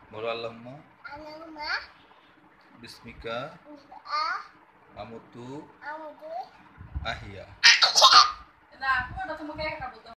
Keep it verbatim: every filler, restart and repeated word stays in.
বলো আল্লাহুম্মা Allahumma বিসমিকা bismika আমুতু amudu আহিয়া। না, পুরোটা তোমাকে একা বলতে হবে।